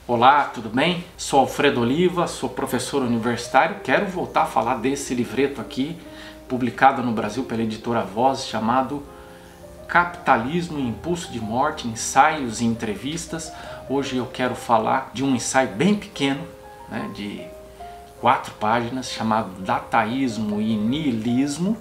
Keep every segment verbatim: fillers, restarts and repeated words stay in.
Olá, tudo bem? Sou Alfredo Oliva, sou professor universitário. Quero voltar a falar desse livreto aqui, publicado no Brasil pela editora Voz, chamado Capitalismo e Impulso de Morte, Ensaios e Entrevistas. Hoje eu quero falar de um ensaio bem pequeno, né, de quatro páginas, chamado Dataísmo e Niilismo,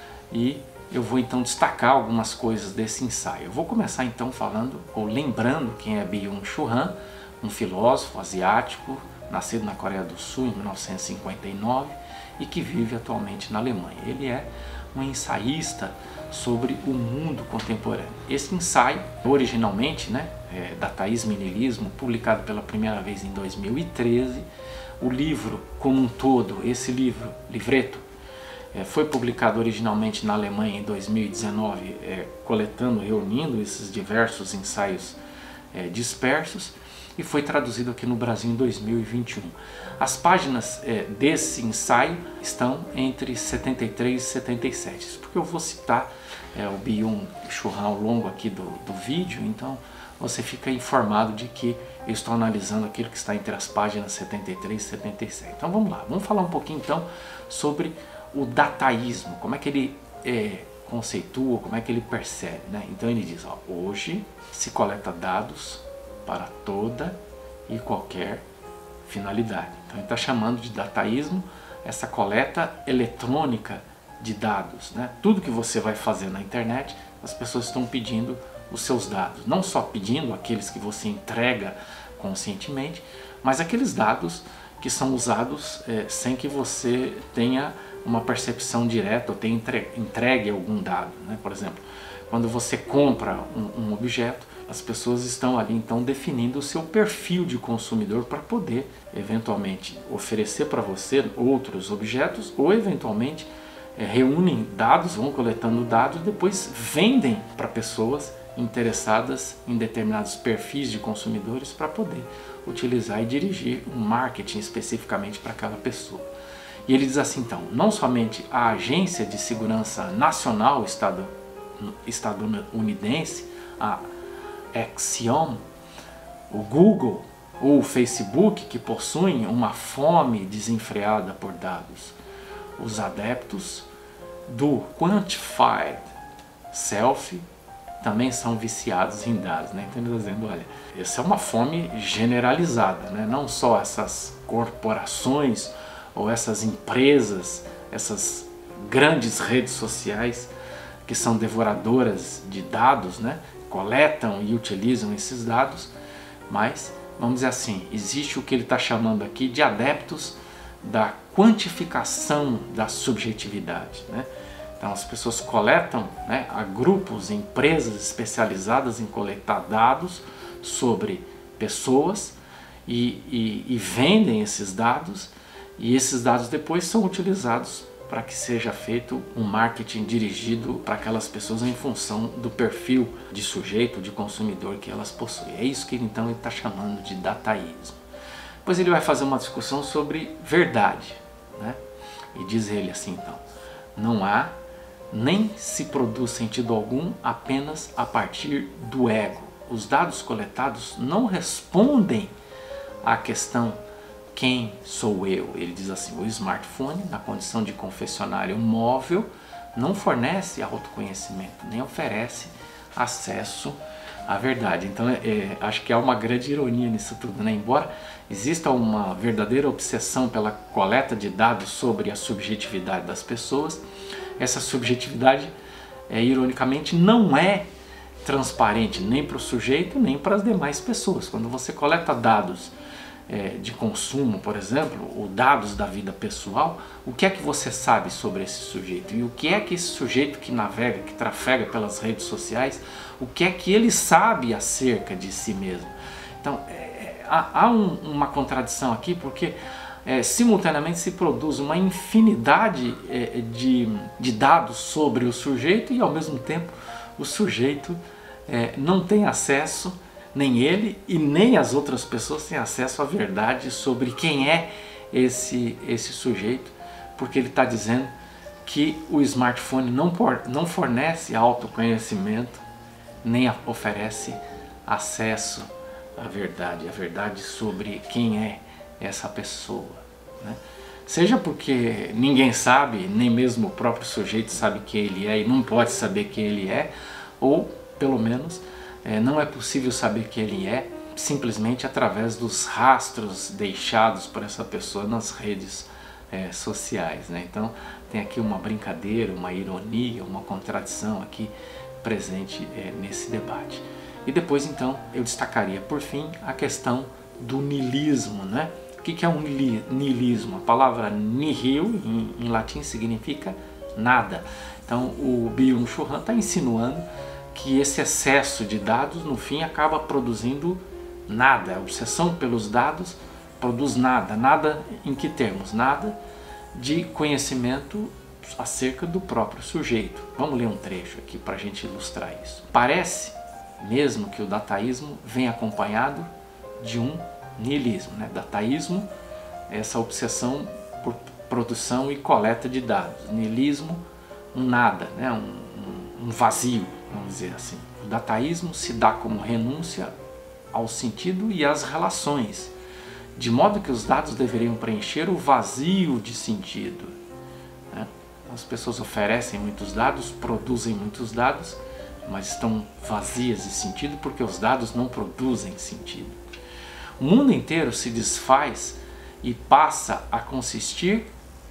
e eu vou então destacar algumas coisas desse ensaio. Eu vou começar então falando, ou lembrando quem é Byung-Chul Han, um filósofo asiático, nascido na Coreia do Sul em mil novecentos e cinquenta e nove e que vive atualmente na Alemanha. Ele é um ensaísta sobre o mundo contemporâneo. Esse ensaio, originalmente, né, é, Dataísmo e Niilismo, publicado pela primeira vez em dois mil e treze, o livro como um todo, esse livro, livreto, é, foi publicado originalmente na Alemanha em dois mil e dezenove, é, coletando, reunindo esses diversos ensaios é, dispersos, e foi traduzido aqui no Brasil em dois mil e vinte e um. As páginas é, desse ensaio estão entre setenta e três e setenta e sete, isso porque eu vou citar é, o Byung-Chul Han ao longo aqui do, do vídeo, então você fica informado de que eu estou analisando aquilo que está entre as páginas setenta e três e setenta e sete. Então vamos lá, vamos falar um pouquinho então sobre o dataísmo, como é que ele é, conceitua, como é que ele percebe, né? Então ele diz, ó, hoje se coleta dados para toda e qualquer finalidade. Então ele está chamando de dataísmo essa coleta eletrônica de dados, né? Tudo que você vai fazer na internet, as pessoas estão pedindo os seus dados, não só pedindo aqueles que você entrega conscientemente, mas aqueles dados que são usados é, sem que você tenha uma percepção direta ou tenha entregue algum dado, né? Por exemplo, quando você compra um, um objeto, as pessoas estão ali então definindo o seu perfil de consumidor para poder eventualmente oferecer para você outros objetos ou eventualmente é, reúnem dados, vão coletando dados e depois vendem para pessoas interessadas em determinados perfis de consumidores para poder utilizar e dirigir um marketing especificamente para aquela pessoa. E ele diz assim então, não somente a Agência de Segurança Nacional estado, estadunidense, a Axiom, o Google ou o Facebook, que possuem uma fome desenfreada por dados. Os adeptos do Quantified Self também são viciados em dados, né? Então ele está dizendo, olha, essa é uma fome generalizada, né? Não só essas corporações ou essas empresas, essas grandes redes sociais que são devoradoras de dados, né? Coletam e utilizam esses dados, mas, vamos dizer assim, existe o que ele está chamando aqui de adeptos da quantificação da subjetividade, né? Então as pessoas coletam, né, há grupos, empresas especializadas em coletar dados sobre pessoas e, e, e vendem esses dados, e esses dados depois são utilizados para que seja feito um marketing dirigido para aquelas pessoas em função do perfil de sujeito, de consumidor que elas possuem. É isso que ele, então ele está chamando de dataísmo. Depois ele vai fazer uma discussão sobre verdade, né? E diz ele assim então, não há nem se produz sentido algum apenas a partir do ego. Os dados coletados não respondem à questão quem sou eu? Ele diz assim, o smartphone, na condição de confessionário móvel, não fornece autoconhecimento, nem oferece acesso à verdade. Então, é, acho que há uma grande ironia nisso tudo, né? Embora exista uma verdadeira obsessão pela coleta de dados sobre a subjetividade das pessoas, essa subjetividade, é, ironicamente, não é transparente nem para o sujeito, nem para as demais pessoas. Quando você coleta dados É, de consumo, por exemplo, ou dados da vida pessoal, o que é que você sabe sobre esse sujeito? E o que é que esse sujeito que navega, que trafega pelas redes sociais, o que é que ele sabe acerca de si mesmo? Então, é, há, há um, uma contradição aqui, porque é, simultaneamente se produz uma infinidade é, de, de dados sobre o sujeito e ao mesmo tempo o sujeito é, não tem acesso, nem ele e nem as outras pessoas têm acesso à verdade sobre quem é esse, esse sujeito, porque ele está dizendo que o smartphone não, por, não fornece autoconhecimento, nem oferece acesso a verdade, a verdade sobre quem é essa pessoa, né? Seja porque ninguém sabe, nem mesmo o próprio sujeito sabe quem ele é e não pode saber quem ele é, ou pelo menos é, não é possível saber quem ele é simplesmente através dos rastros deixados por essa pessoa nas redes é, sociais, né? Então tem aqui uma brincadeira, uma ironia, uma contradição aqui presente é, nesse debate. E depois então eu destacaria por fim a questão do niilismo, né? O que é um niilismo? A palavra nihil em, em latim significa nada. Então o Byung-Chul Han está insinuando que esse excesso de dados no fim acaba produzindo nada. A obsessão pelos dados produz nada. Nada em que termos? Nada de conhecimento acerca do próprio sujeito. Vamos ler um trecho aqui para a gente ilustrar isso. Parece mesmo que o dataísmo vem acompanhado de um niilismo, né? Dataísmo, essa obsessão por produção e coleta de dados. Niilismo, um nada, né? um, um vazio, vamos dizer assim. O dataísmo se dá como renúncia ao sentido e às relações, de modo que os dados deveriam preencher o vazio de sentido, né? As pessoas oferecem muitos dados, produzem muitos dados, mas estão vazias de sentido porque os dados não produzem sentido. O mundo inteiro se desfaz e passa a consistir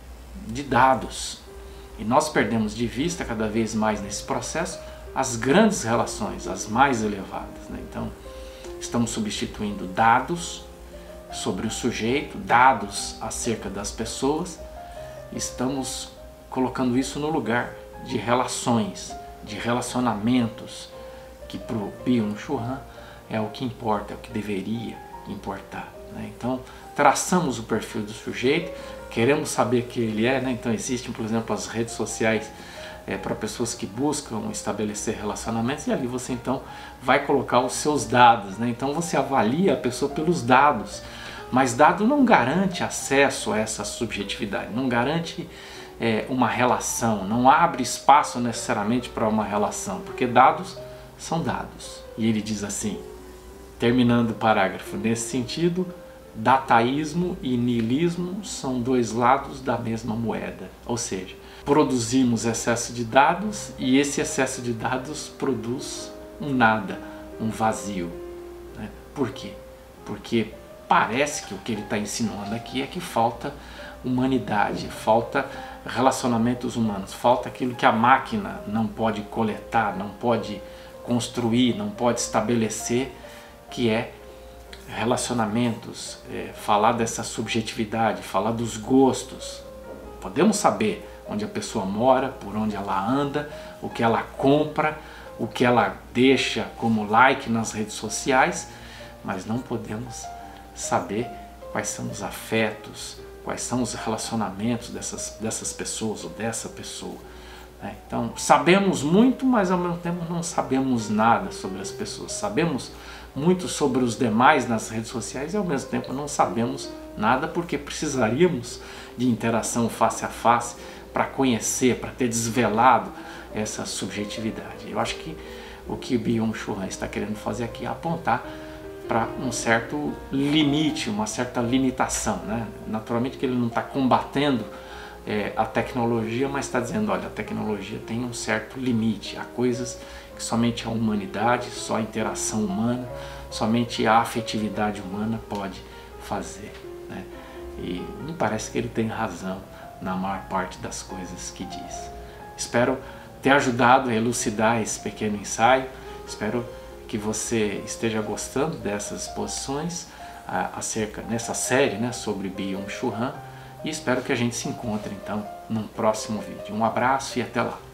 de dados. E nós perdemos de vista cada vez mais nesse processo as grandes relações, as mais elevadas, né? Então, estamos substituindo dados sobre o sujeito, dados acerca das pessoas, estamos colocando isso no lugar de relações, de relacionamentos, que para o Byung-Chul Han é o que importa, é o que deveria importar, né? Então traçamos o perfil do sujeito, queremos saber quem ele é, né? Então existem, por exemplo, as redes sociais é, para pessoas que buscam estabelecer relacionamentos, e ali você então vai colocar os seus dados, né? Então você avalia a pessoa pelos dados, mas dado não garante acesso a essa subjetividade, não garante é, uma relação, não abre espaço necessariamente para uma relação, porque dados são dados. E ele diz assim, terminando o parágrafo, nesse sentido, dataísmo e niilismo são dois lados da mesma moeda. Ou seja, produzimos excesso de dados e esse excesso de dados produz um nada, um vazio, né? Por quê? Porque parece que o que ele está insinuando aqui é que falta humanidade, falta relacionamentos humanos, falta aquilo que a máquina não pode coletar, não pode construir, não pode estabelecer, que é relacionamentos, é, falar dessa subjetividade, falar dos gostos. Podemos saber onde a pessoa mora, por onde ela anda, o que ela compra, o que ela deixa como like nas redes sociais, mas não podemos saber quais são os afetos, quais são os relacionamentos dessas, dessas pessoas ou dessa pessoa. Então, sabemos muito, mas ao mesmo tempo não sabemos nada sobre as pessoas. Sabemos muito sobre os demais nas redes sociais e ao mesmo tempo não sabemos nada porque precisaríamos de interação face a face para conhecer, para ter desvelado essa subjetividade. Eu acho que o que Byung-Chul Han está querendo fazer aqui é apontar para um certo limite, uma certa limitação, né? Naturalmente que ele não está combatendo É, a tecnologia, mas está dizendo, olha, a tecnologia tem um certo limite, há coisas que somente a humanidade, só a interação humana, somente a afetividade humana pode fazer, né? E me parece que ele tem razão na maior parte das coisas que diz. Espero ter ajudado a elucidar esse pequeno ensaio, espero que você esteja gostando dessas exposições a, acerca, nessa série, né, sobre Byung-Chul Han. E espero que a gente se encontre então num próximo vídeo. Um abraço e até lá!